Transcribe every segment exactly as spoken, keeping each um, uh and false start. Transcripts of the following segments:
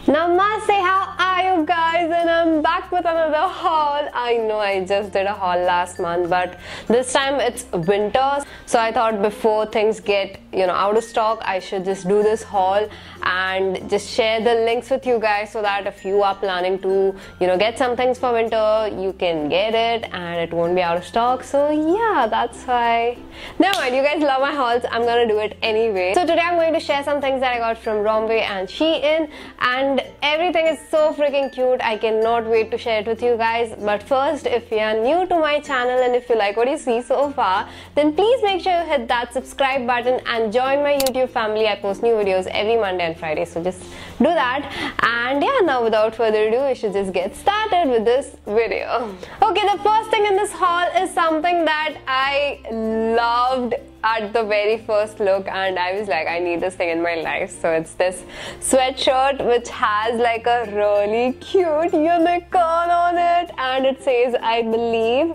Namaste, how are you guys? And I'm back with another haul. I know I just did a haul last month, but this time it's winter, so I thought before things get, you know, out of stock, I should just do this haul and just share the links with you guys so that if you are planning to, you know, get some things for winter, you can get it and it won't be out of stock. So yeah, that's why. Never mind, you guys love my hauls, I'm gonna do it anyway. So today I'm going to share some things that I got from Romwe and Shein, and everything is so freaking cute. I cannot wait to share it with you guys. But first, if you are new to my channel and if you like what you see so far, then please make sure you hit that subscribe button and join my YouTube family. I post new videos every Monday and Friday, so just do that. And yeah, now without further ado, we should just get started with this video. Okay, the first thing in this haul is something that I loved at the very first look, and I was like, I need this thing in my life. So it's this sweatshirt which has like a really cute unicorn on it, and it says I believe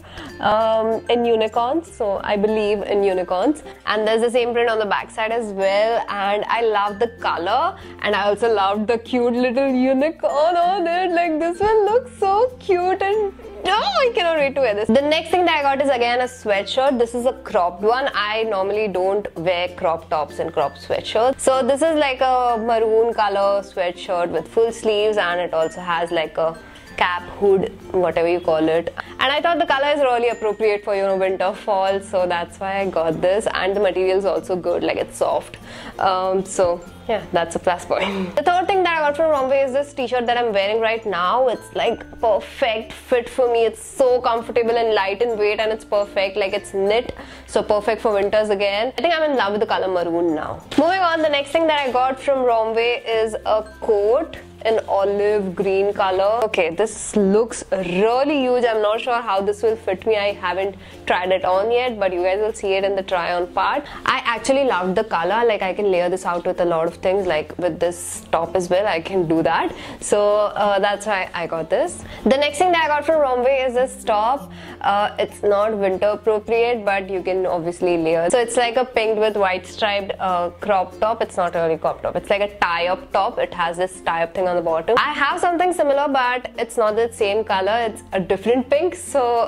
um, in unicorns, so I believe in unicorns. And there's the same print on the back side as well, and I love the color, and I also loved the cute little unicorn on it. Like, this one looks so cute, and no, I cannot wait to wear this. The next thing that I got is again a sweatshirt. This is a cropped one. I normally don't wear crop tops and crop sweatshirts. So this is like a maroon color sweatshirt with full sleeves, and it also has like a cap, hood, whatever you call it. And I thought the color is really appropriate for, you know, winter, fall, so that's why I got this. And the material is also good, like it's soft. Um, so yeah, that's a plus point. The third thing that I got from Romwe is this t-shirt that I'm wearing right now. It's like perfect fit for me. It's so comfortable and light in weight, and it's perfect. Like, it's knit, so perfect for winters again. I think I'm in love with the color maroon now. Moving on, the next thing that I got from Romwe is a coat in olive green color. Okay, this looks really huge. I'm not sure how this will fit me. I haven't tried it on yet, but you guys will see it in the try on part. I actually loved the color. Like, I can layer this out with a lot of things, like with this top as well. I can do that. So uh, that's why I got this. The next thing that I got from Romwe is this top. Uh, it's not winter appropriate, but you can obviously layer. So it's like a pink with white striped uh, crop top. It's not really crop top. It's like a tie-up top. It has this tie-up thing on the bottom. I have something similar, but it's not the same color. It's a different pink. So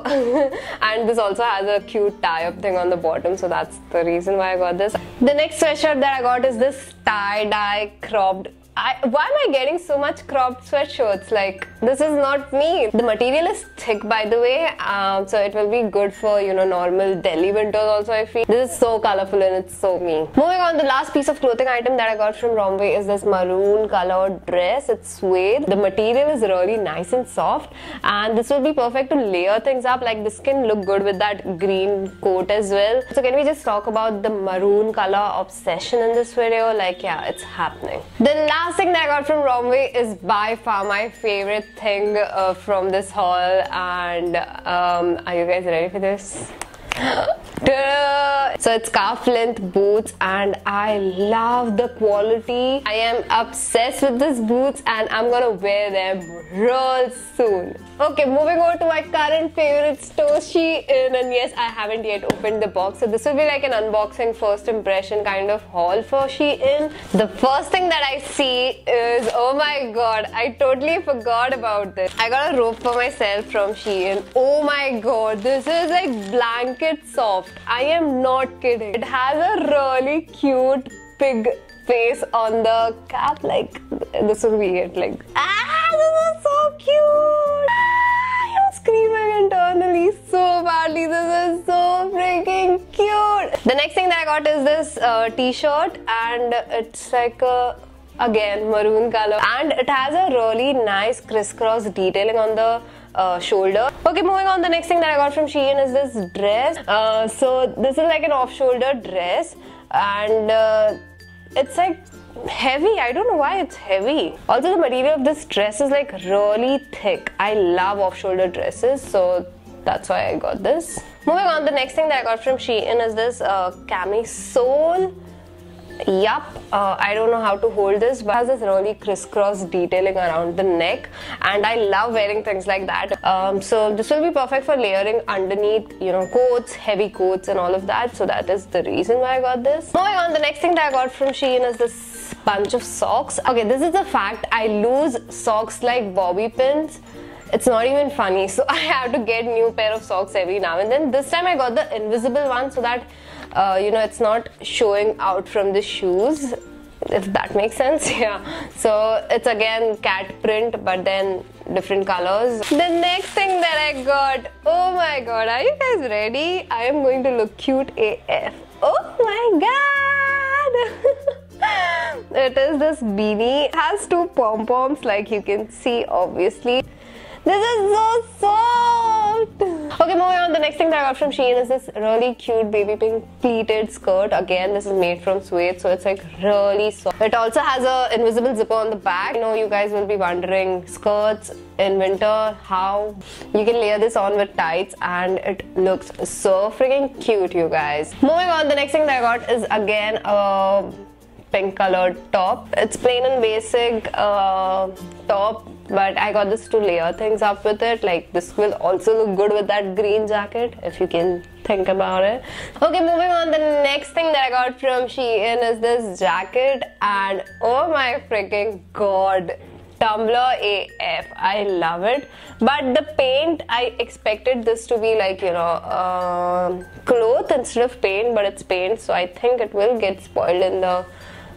and this also has a cute tie-up thing on the bottom. So that's the reason why I got this. The next sweatshirt that I got is this tie-dye cropped. I, why am I getting so much cropped sweatshirts? Like, this is not me. The material is thick, by the way, um, so it will be good for, you know, normal Delhi winters also, I feel. This is so colorful and it's so me. Moving on, the last piece of clothing item that I got from Romwe is this maroon colored dress. It's suede. The material is really nice and soft, and this will be perfect to layer things up. Like, this can look good with that green coat as well. So can we just talk about the maroon color obsession in this video? Like, yeah, it's happening. The last Last thing that I got from Romwe is by far my favorite thing uh, from this haul, and um, are you guys ready for this? So it's calf length boots, and I love the quality. I am obsessed with these boots, and I'm gonna wear them real soon. Okay, moving on to my current favorite store, Shein, and yes, I haven't yet opened the box, so this will be like an unboxing first impression kind of haul for Shein. The first thing that I see is, oh my god, I totally forgot about this. I got a robe for myself from Shein. Oh my god, this is like blanket soft. I am not kidding. It has a really cute pig face on the cap. Like, this would be it. Like, ah, this is so cute. Ah, I'm screaming internally so badly. This is so freaking cute. The next thing that I got is this uh, t-shirt, and it's like a, again, maroon color, and it has a really nice crisscross detailing on the Uh, shoulder. Okay, moving on, the next thing that I got from Shein is this dress. Uh, so this is like an off-shoulder dress, and uh, it's like heavy. I don't know why it's heavy. Also, the material of this dress is like really thick. I love off-shoulder dresses, so that's why I got this. Moving on, the next thing that I got from Shein is this uh, camisole. Yup, uh, I don't know how to hold this, but it has this really crisscross detailing around the neck, and I love wearing things like that. Um, so this will be perfect for layering underneath, you know, coats, heavy coats and all of that. So that is the reason why I got this. Moving on, the next thing that I got from Shein is this bunch of socks. Okay, this is the fact. I lose socks like bobby pins. It's not even funny. So I have to get new pair of socks every now and then. This time I got the invisible one so that uh, you know, it's not showing out from the shoes, if that makes sense. Yeah, so it's again cat print but then different colors. The next thing that I got, oh my god, are you guys ready? I am going to look cute A F. Oh my god. It is this beanie. It has two pom-poms like you can see obviously. This is so soft. Okay, moving on. The next thing that I got from Shein is this really cute baby pink pleated skirt. Again, this is made from suede, so it's like really soft. It also has a invisible zipper on the back. I know you guys will be wondering, skirts in winter, how you can layer this on with tights and it looks so freaking cute, you guys. Moving on, the next thing that I got is again a pink colored top. It's plain and basic uh, top, but I got this to layer things up with it. Like, this will also look good with that green jacket, if you can think about it. Okay, moving on, the next thing that I got from Shein is this jacket, and oh my freaking god, Tumblr A F. I love it. But the paint, I expected this to be like, you know, uh, cloth instead of paint, but it's paint, so I think it will get spoiled in the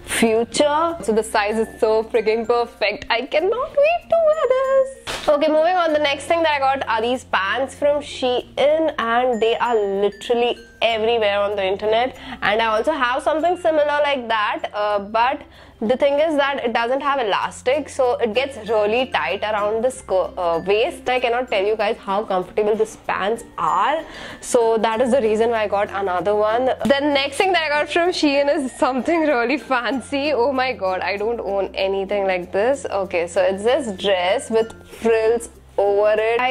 future. So the size is so freaking perfect. I cannot wait to wear this. Okay, moving on, the next thing that I got are these pants from Shein, and they are literally everywhere on the internet, and I also have something similar like that, uh, but the thing is that it doesn't have elastic, so it gets really tight around the uh, waist. I cannot tell you guys how comfortable these pants are, so that is the reason why I got another one. The next thing that I got from Shein is something really fancy. Oh my god, I don't own anything like this. Okay, so it's this dress with frills over it.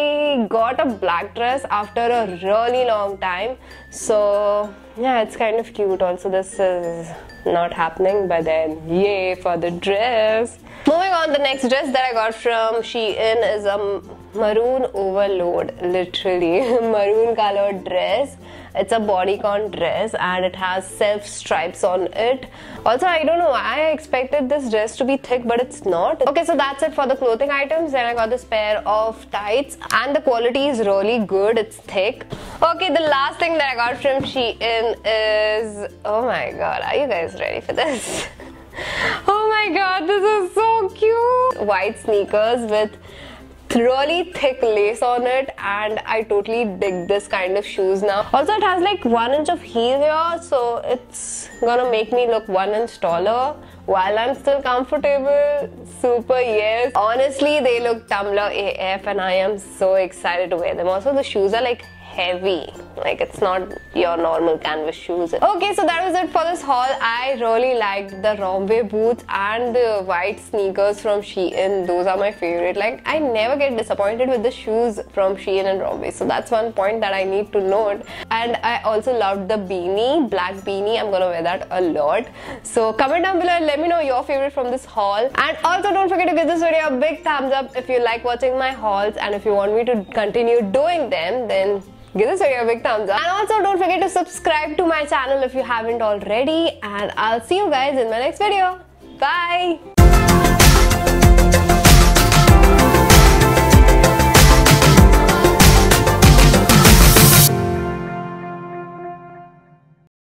I got a black dress after a really long time, so yeah, it's kind of cute. Also, this is not happening, but then yay for the dress. Moving on, the next dress that I got from Shein is a maroon overload, literally maroon colored dress. It's a bodycon dress and it has self stripes on it. Also, I don't know why I expected this dress to be thick, but it's not. Okay, so that's it for the clothing items. Then I got this pair of tights and the quality is really good. It's thick. Okay, the last thing that I got from Shein is, oh my god, are you guys ready for this? Oh my god, this is so cute. White sneakers with really thick lace on it, and I totally dig this kind of shoes now. Also, it has like one inch of heel here, so it's gonna make me look one inch taller while I'm still comfortable. Super yes. Honestly, they look Tumblr A F and I am so excited to wear them. Also, the shoes are like heavy, like it's not your normal canvas shoes. Okay, so that was it for this haul. I really liked the Romwe boots and the white sneakers from Shein. Those are my favorite. Like, I never get disappointed with the shoes from Shein and Romwe, so that's one point that I need to note. And I also loved the beanie, black beanie. I'm gonna wear that a lot. So comment down below and let me know your favorite from this haul. And also, don't forget to give this video a big thumbs up if you like watching my hauls, and if you want me to continue doing them, then give this video a big thumbs up. And also, don't forget to subscribe to my channel if you haven't already. And I'll see you guys in my next video. Bye!